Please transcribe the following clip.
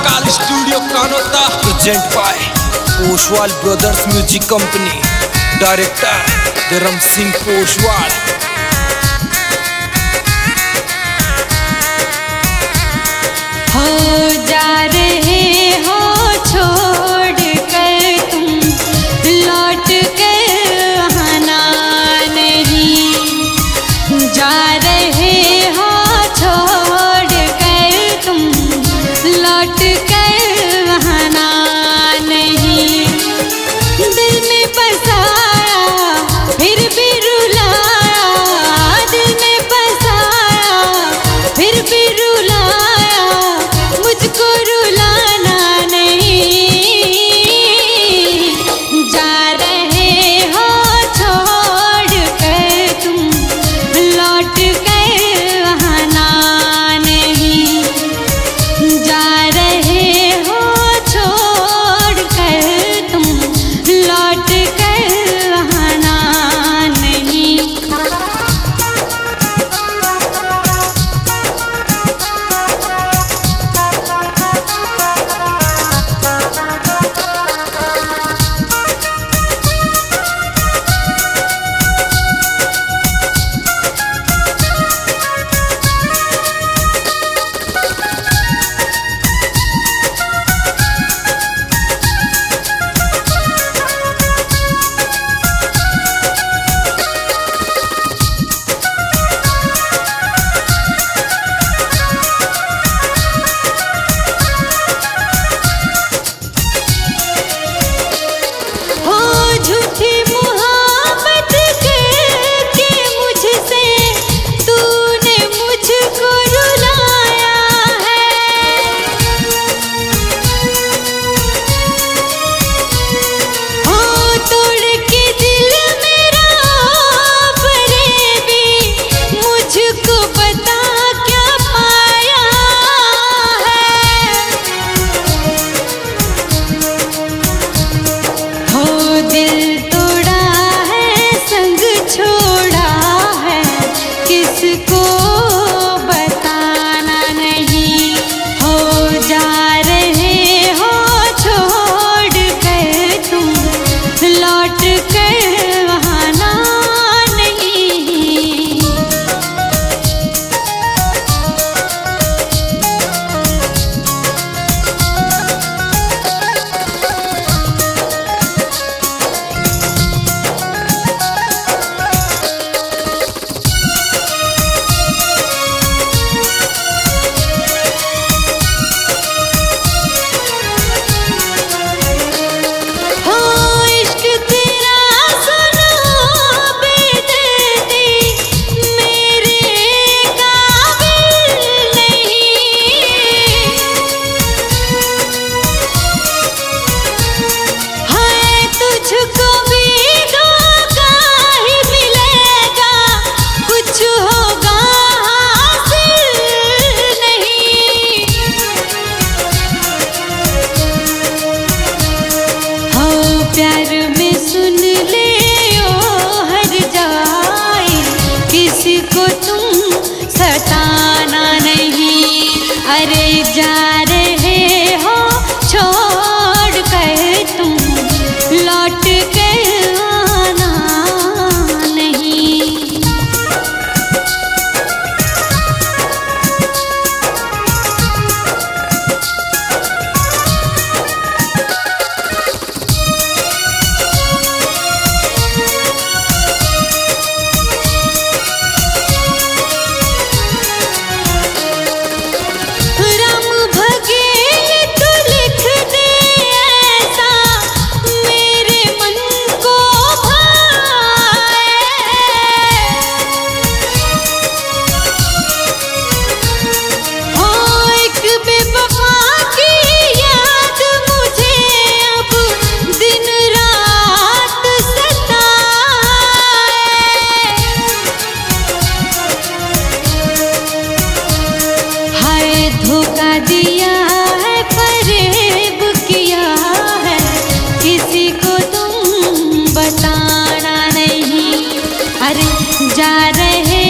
Mahakal studio Kanota present by Poshwal brothers music company, director Dharam Singh Poshwal. हो जा रहे हो छोड़ कर तुम, लौट कर आना नहीं। जा रहे हो छोड़ कर तुम, लौट कर आना नहीं। दिल में बसाया फिर भी रुलाया, दिल में बसाया फिर भी रुलाया, मुझको रुलाना नहीं। जा रहे हो छोड़ कर तुम, लौट कर आना नहीं। जा रहे हो छोड़ कर तुम, लौट कर आना नहीं। झूठी मोहब्बत करके मुझसे तूने मुझको रुलाया है। हो तोड़ के दिल मेरा फरेबी, मुझको बता क्या पाया है। हो दिल तोड़ा है, संग छोड़ा है, किसको बताना नहीं। हो जा रहे हो छोड़ कर तुम, लौट कर आना नहीं। हो इश्क तेरा सुनो बेदर्दी, मेरे काबिल नहीं। है तुझको भी धोखा ही मिलेगा, कुछ होगा हासिल नहीं। हो प्यार में सुन ले ओ हर जाए, किसी को तुम सताना नहीं। अरे जा रहे हो छोड़ कर तुम, लौट कर आना नहीं। राम भगेल तू लिख दे ऐसा, मेरे मन को भाए। हो एक बेवफा की याद मुझे अब दिन रात सताए। हाय धोखा दिया है, फरेब किया है, किसी को तुम बताना नहीं। अरे जा रहे